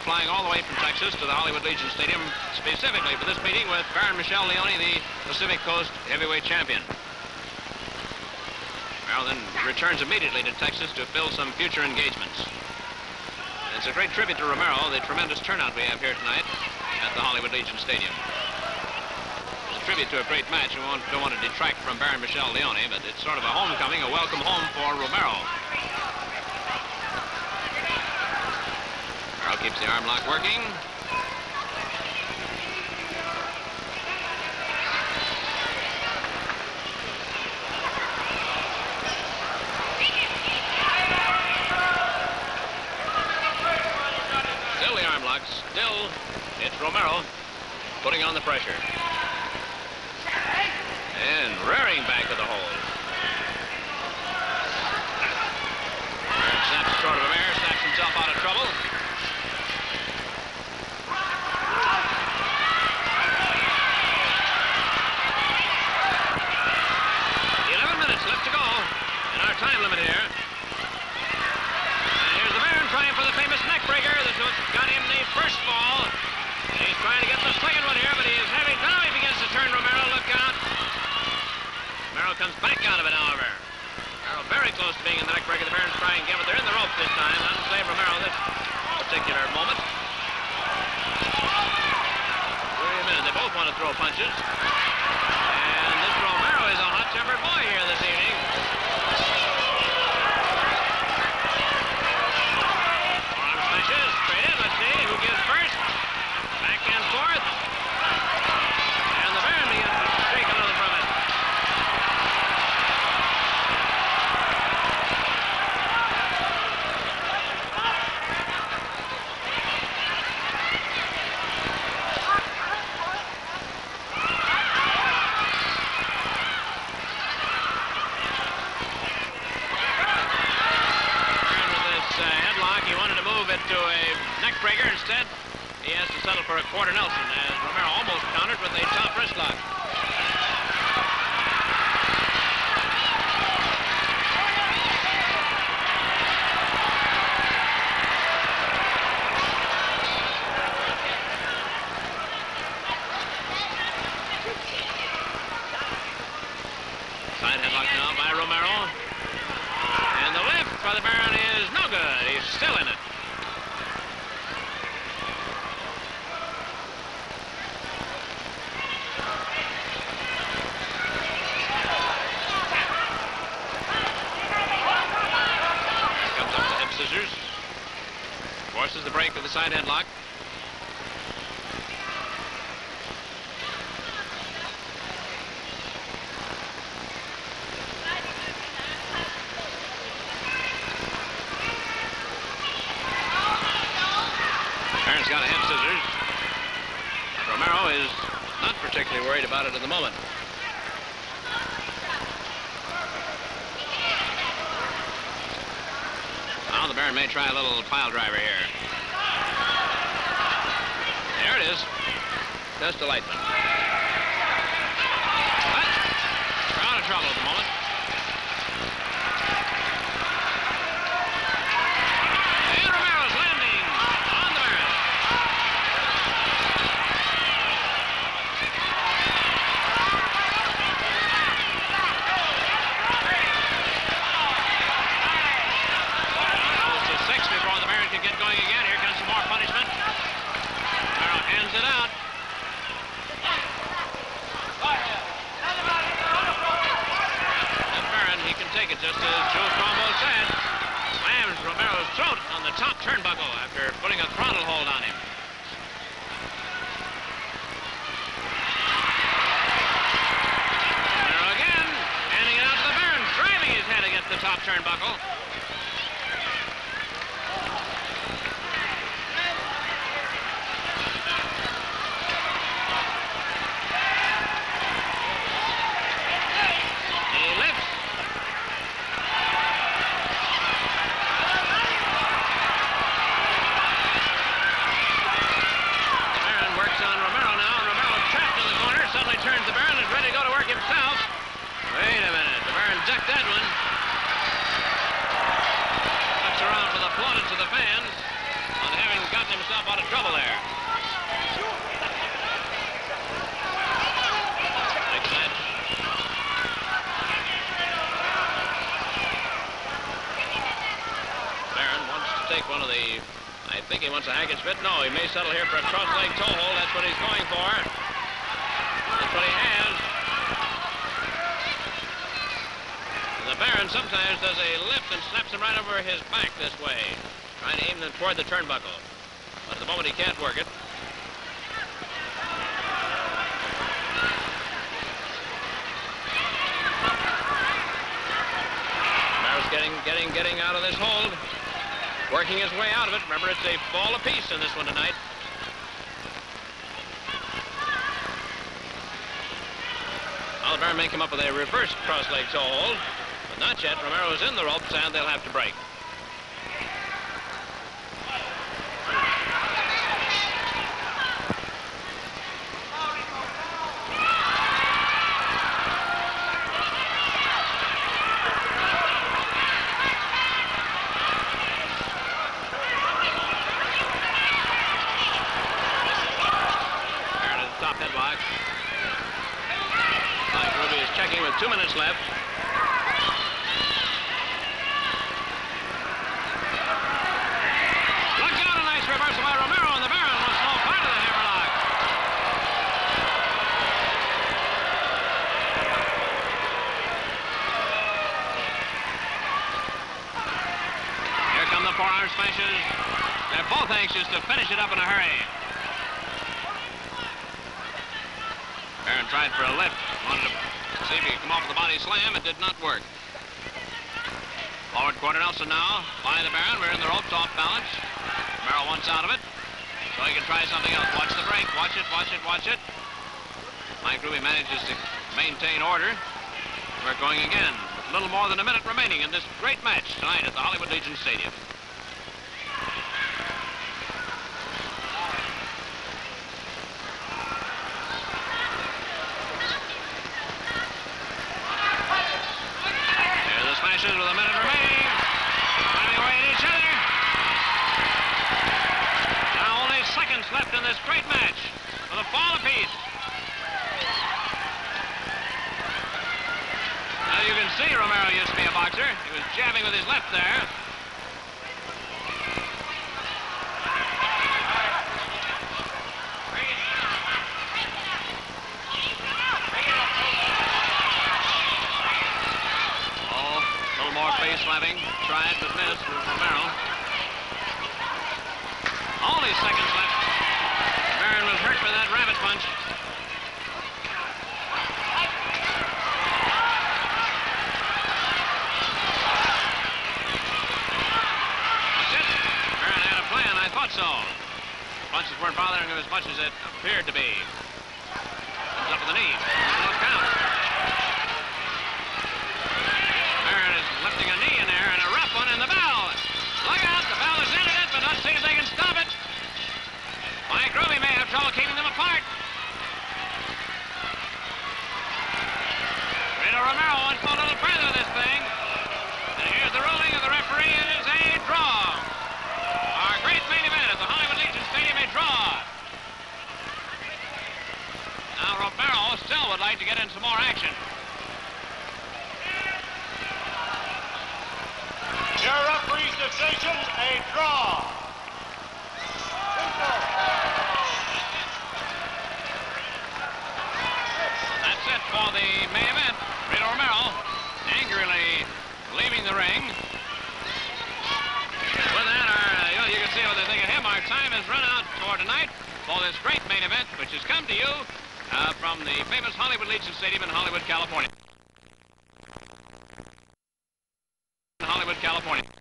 flying all the way from Texas to the Hollywood Legion Stadium specifically for this meeting with Baron Michele Leone, the Pacific Coast heavyweight champion. Romero then returns immediately to Texas to fill some future engagements. It's a great tribute to Romero, the tremendous turnout we have here tonight at the Hollywood Legion Stadium. It's a tribute to a great match. We don't want to detract from Baron Michele Leone, but it's sort of a homecoming, a welcome home for Romero. Romero keeps the arm lock working. Still, it's Romero putting on the pressure. And rearing back to the hold. Snaps short of a mare, snaps himself out of trouble. Left to go in our time limit here. And here's the Baron trying for the famous neck breaker. This is what got him the first fall. And he's trying to get the second one here, but he is having... Now he begins to turn Romero. Look out. Romero comes back out of it, however. Romero very close to being in the neck breaker. The Baron's trying again, but they're in the ropes this time. That'll save Romero this particular moment. Wait a minute. They both want to throw punches. And this Romero is a hot-tempered boy here this evening. Arm smashes, straight in. Let's see who gives first. Back and forth. And the Baron begins to shake a little from it. To a neck breaker. Instead, he has to settle for a quarter Nelson as Romero almost countered with a top wrist lock. Side headlock now by Romero. And the lift by the Baron is no good. He's still in it. Scissors. Forces the break with the side headlock. Baron's got a hip scissors. Romero is not particularly worried about it at the moment. Now the Baron may try a little pile driver here. There it is. Just a lightman. But we're out of trouble at the moment. And Romero's landing on the Baron. Before the Baron can get going again. Here comes some more punishment. Romero hands it out. And Baron, he can take it just as Joe Cromwell said. Slams Romero's throat on the top turnbuckle after putting a throttle hold on him. Romero again, handing it out to the Baron, driving his head against the top turnbuckle. Turns the Baron, is ready to go to work himself. Wait a minute, the Baron ducked that one. himself out of trouble there. Next match. Barron wants to take one of the... I think he wants a Hackett's fit. No, he may settle here for a cross-leg toe hold. That's what he's going for. That's what he has. And the Baron sometimes does a lift and snaps him right over his back this way, trying to aim them toward the turnbuckle. But at the moment he can't work it. Barron's getting out of this hold. Working his way out of it. Remember, it's a fall apiece in this one tonight. Baron may come up with a reverse cross-leg toe hold, but not yet. Romero's in the ropes, and they'll have to break. Checking with 2 minutes left. Look out, a nice reversal by Romero, and the Baron was no part of the hammerlock. Here come the forearm smashes. They're both anxious to finish it up in a hurry. Baron tried for a lift. Wanted to see if he could come off with the body slam. It did not work. Forward quarter Nelson now by the Baron. We're in the ropes, off balance. Romero wants out of it, so he can try something else. Watch the break. Watch it, watch it, watch it. Mike Ruby manages to maintain order. We're going again with a little more than a minute remaining in this great match tonight at the Hollywood Legion Stadium. With a minute remaining, finding away at each other. Now only seconds left in this great match with a fall apiece. Now you can see Romero used to be a boxer. He was jabbing with his left there. Slapping, tried but missed with Romero. Only seconds left. Baron was hurt by that rabbit punch. That's it. Baron had a plan, I thought so. Punches weren't bothering him as much as it appeared to be. Comes up with the knee. Look out. Lifting a knee in there and a rough one in the bell. Look out, the bell has ended it, but let's see if they can stop it. Mike Ruby may have trouble keeping them apart. Rito Romero wants to go a little further with this thing. And here's the ruling of the referee. It is a draw. Our great main event at the Hollywood Legion Stadium, a draw. Now Romero still would like to get in some more action. Your referee's decision, a draw. That's it for the main event. Rito Romero angrily leaving the ring. With that, you can see what they think of him. Our time has run out for tonight for this great main event, which has come to you from the famous Hollywood Legion Stadium in Hollywood, California. Hollywood, California.